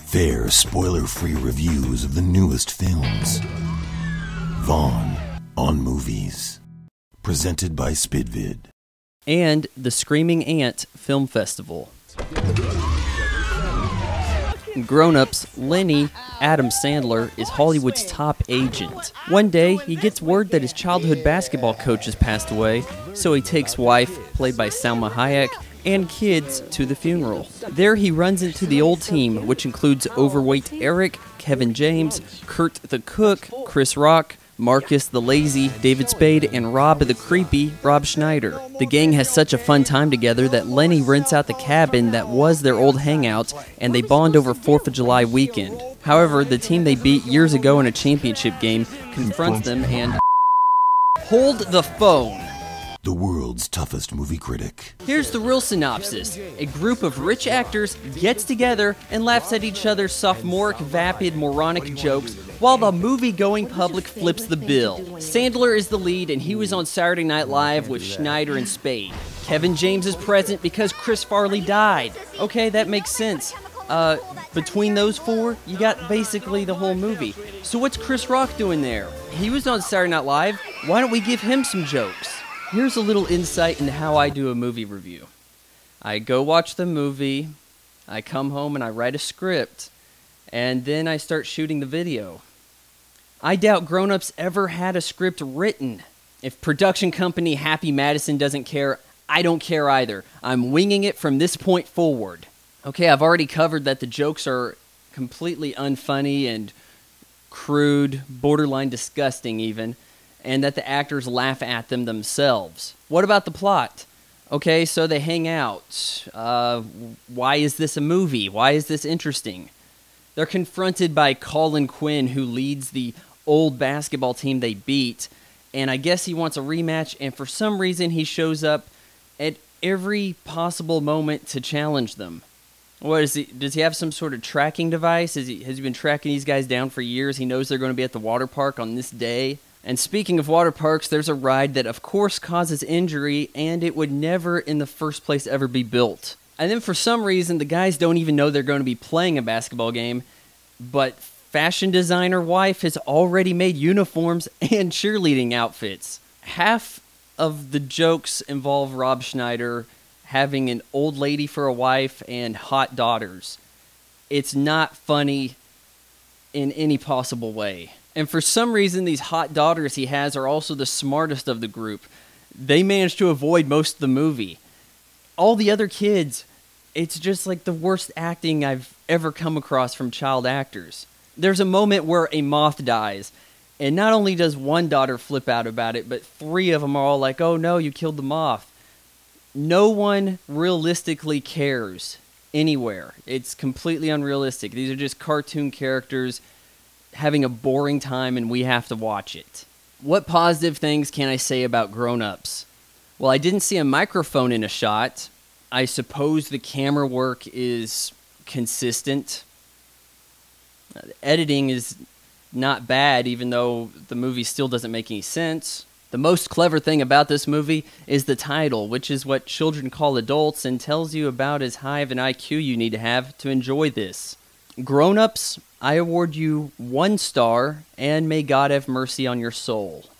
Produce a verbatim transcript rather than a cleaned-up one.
Fair, spoiler-free reviews of the newest films. Vaughn on Movies. Presented by Spidvid. And the Screaming Ant Film Festival. In Grown Ups, Lenny, Adam Sandler, is Hollywood's top agent. One day, he gets word that his childhood basketball coach has passed away, so he takes wife, played by Salma Hayek, and kids to the funeral. There he runs into the old team, which includes overweight Eric, Kevin James, Kurt the Cook, Chris Rock, Marcus the Lazy, David Spade, and Rob the Creepy, Rob Schneider. The gang has such a fun time together that Lenny rents out the cabin that was their old hangout, and they bond over fourth of July weekend. However, the team they beat years ago in a championship game confronts them and... Hold the phone! The world's toughest movie critic. Here's the real synopsis. A group of rich actors gets together and laughs at each other's sophomoric, vapid, moronic jokes while the movie-going public flips the bill. Sandler is the lead, and he was on Saturday Night Live with Schneider and Spade. Kevin James is present because Chris Farley died. Okay, that makes sense. Uh, between those four, you got basically the whole movie. So what's Chris Rock doing there? He was on Saturday Night Live. Why don't we give him some jokes? Here's a little insight into how I do a movie review. I go watch the movie, I come home and I write a script, and then I start shooting the video. I doubt Grown Ups ever had a script written. If production company Happy Madison doesn't care, I don't care either. I'm winging it from this point forward. Okay, I've already covered that the jokes are completely unfunny and crude, borderline disgusting even, and that the actors laugh at them themselves. What about the plot? Okay, so they hang out. Uh, why is this a movie? Why is this interesting? They're confronted by Colin Quinn, who leads the old basketball team they beat, and I guess he wants a rematch, and for some reason he shows up at every possible moment to challenge them. What is he? Does he have some sort of tracking device? Is he, has he been tracking these guys down for years? He knows they're going to be at the water park on this day. And speaking of water parks, there's a ride that of course causes injury, and it would never in the first place ever be built. And then for some reason, the guys don't even know they're going to be playing a basketball game, but fashion designer wife has already made uniforms and cheerleading outfits. Half of the jokes involve Rob Schneider having an old lady for a wife and hot daughters. It's not funny in any possible way. And for some reason, these hot daughters he has are also the smartest of the group. They manage to avoid most of the movie. All the other kids, it's just like the worst acting I've ever come across from child actors. There's a moment where a moth dies, and not only does one daughter flip out about it, but three of them are all like, oh no, you killed the moth. No one realistically cares anywhere. It's completely unrealistic. These are just cartoon characters having a boring time, and we have to watch it. What positive things can I say about Grown Ups? Well, I didn't see a microphone in a shot. I suppose the camera work is consistent. Uh, the editing is not bad, even though the movie still doesn't make any sense. The most clever thing about this movie is the title, which is what children call adults and tells you about as high of an I Q you need to have to enjoy this. Grown Ups, I award you one star, and may God have mercy on your soul.